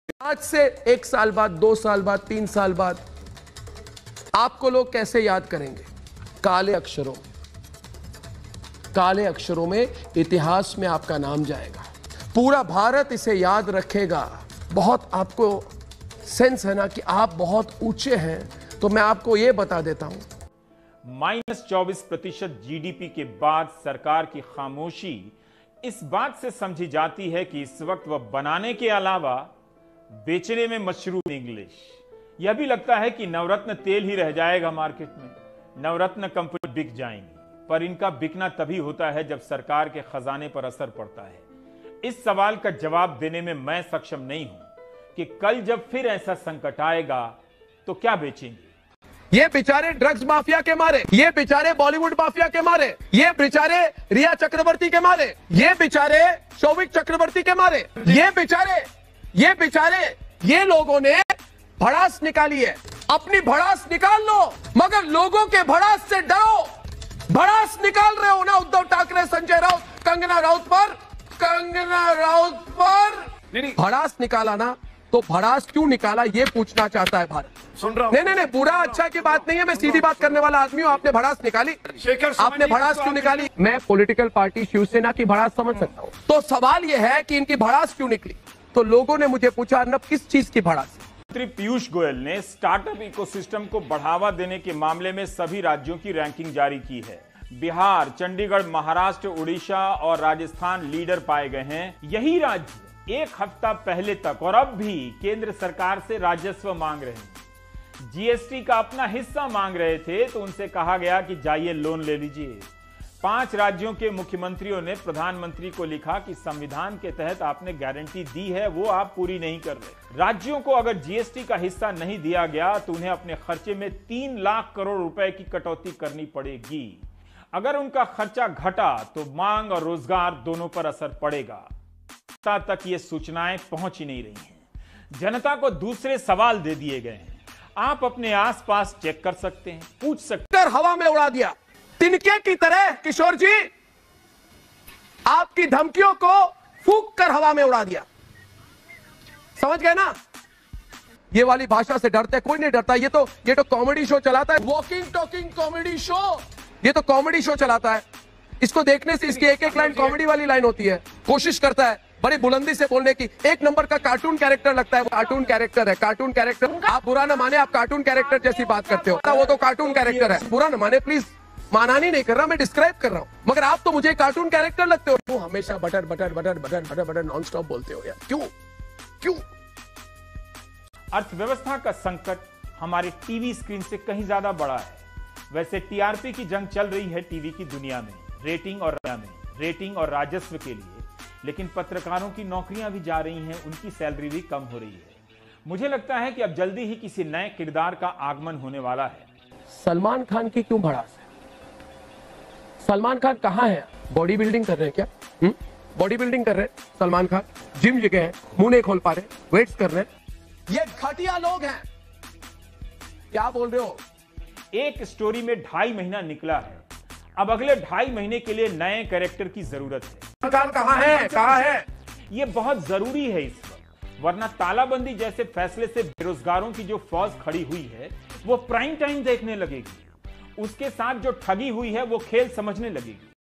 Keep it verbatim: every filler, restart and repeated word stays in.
आज से एक साल बाद, दो साल बाद, तीन साल बाद आपको लोग कैसे याद करेंगे? काले अक्षरों में, काले अक्षरों में इतिहास में आपका नाम जाएगा। पूरा भारत इसे याद रखेगा। बहुत आपको सेंस है ना कि आप बहुत ऊंचे हैं, तो मैं आपको यह बता देता हूं। माइनस चौबीस प्रतिशत जीडीपी के बाद सरकार की खामोशी इस बात से समझी जाती है कि इस वक्त वह बनाने के अलावा बेचने में मशरूम इंग्लिश। यह भी लगता है कि नवरत्न तेल ही रह जाएगा मार्केट में, नवरत्न कंपनी बिक जाएंगी। पर इनका बिकना तभी होता है जब सरकार के खजाने पर असर पड़ता है। इस सवाल का जवाब देने में मैं सक्षम नहीं हूं कि कल जब फिर ऐसा संकट आएगा तो क्या बेचेंगे। ये बेचारे ड्रग्स माफिया के मारे, ये बेचारे बॉलीवुड माफिया के मारे, ये बेचारे रिया चक्रवर्ती के मारे, ये बेचारे शौविक चक्रवर्ती के मारे, ये बेचारे ये बेचारे ये लोगों ने भड़ास निकाली है। अपनी भड़ास निकाल लो, मगर लोगों के भड़ास से डरो। भड़ास निकाल रहे हो ना उद्धव ठाकरे, संजय राउत, कंगना राउत पर कंगना राउत पर भड़ास निकाला ना, तो भड़ास क्यों निकाला ये पूछना चाहता है भारत। सुन रहा हूं। नहीं नहीं नहीं बुरा अच्छा की बात नहीं है, मैं सीधी बात करने वाला आदमी हूं। आपने भड़ास निकाली, आपने भड़ास क्यों निकाली? मैं पॉलिटिकल पार्टी शिवसेना की भड़ास समझ सकता हूं। तो सवाल यह है कि इनकी भड़ास क्यों निकली? तो लोगों ने मुझे पूछा, अर्नब किस चीज की भड़ास? मंत्री पीयूष गोयल ने स्टार्टअप इकोसिस्टम को बढ़ावा देने के मामले में सभी राज्यों की रैंकिंग जारी की है। बिहार, चंडीगढ़, महाराष्ट्र, उड़ीसा और राजस्थान लीडर पाए गए हैं। यही राज्य एक हफ्ता पहले तक और अब भी केंद्र सरकार से राजस्व मांग रहे हैं। जीएसटी का अपना हिस्सा मांग रहे थे तो उनसे कहा गया कि जाइए लोन ले लीजिए। पांच राज्यों के मुख्यमंत्रियों ने प्रधानमंत्री को लिखा कि संविधान के तहत आपने गारंटी दी है वो आप पूरी नहीं कर रहे। राज्यों को अगर जीएसटी का हिस्सा नहीं दिया गया तो उन्हें अपने खर्चे में तीन लाख करोड़ रुपए की कटौती करनी पड़ेगी। अगर उनका खर्चा घटा तो मांग और रोजगार दोनों पर असर पड़ेगा। तक ये सूचनाएं पहुंच ही नहीं रही हैं। जनता को दूसरे सवाल दे दिए गए हैं। आप अपने आसपास चेक कर सकते हैं, पूछ सकते हैं। हवा में उड़ा दिया तिनके की तरह। किशोर जी, आपकी धमकियों को फूंक कर हवा में उड़ा दिया। समझ गए ना? ये वाली भाषा से डरते कोई नहीं डरता। ये तो ये तो कॉमेडी शो चलाता है, वॉकिंग टॉकिंग कॉमेडी शो। ये तो कॉमेडी शो चलाता है। इसको देखने से इसकी एक एक लाइन कॉमेडी वाली लाइन होती है। कोशिश करता है बड़ी बुलंदी से बोलने की। एक नंबर का कार्टून कैरेक्टर लगता है। वो कार्टून कैरेक्टर है, कार्टून कैरेक्टर। आप बुरा ना माने, आप कार्टून कैरेक्टर जैसी बात करते हो। वो तो कार्टून कैरेक्टर है, बुरा ना माने प्लीज। मानानी नहीं कर रहा, मैं डिस्क्राइब कर रहा हूं। मगर आप तो मुझे कार्टून कैरेक्टर लगते हो। वो हमेशा butter butter butter butter butter butter non stop बोलते हो यार, क्यों क्यों? अर्थव्यवस्था का संकट हमारे टीवी स्क्रीन से कहीं ज्यादा बड़ा है। वैसे टीआरपी की जंग चल रही है टीवी की दुनिया में, रेटिंग और में रेटिंग और राजस्व के लिए। लेकिन पत्रकारों की नौकरियां भी जा रही हैं, उनकी सैलरी भी कम हो रही है। मुझे लगता है कि अब जल्दी ही किसी नए किरदार का आगमन होने वाला है। सलमान खान की क्यों भड़ास है? सलमान खान कहां है? बॉडी बिल्डिंग कर रहे हैं क्या? हुँ? बॉडी बिल्डिंग कर रहे हैं सलमान खान, जिम जगह है, मुंह नहीं खोल पा रहे, वेट्स कर रहे हैं। ये घटिया लोग हैं। क्या बोल रहे हो? एक स्टोरी में ढाई महीना निकला है, अब अगले ढाई महीने के लिए नए कैरेक्टर की जरूरत है। खान कहां है? कहां है? यह बहुत जरूरी है इस वक्त, वरना तालाबंदी जैसे फैसले से बेरोजगारों की जो फौज खड़ी हुई है वो प्राइम टाइम देखने लगेगी। उसके साथ जो ठगी हुई है वो खेल समझने लगेगी।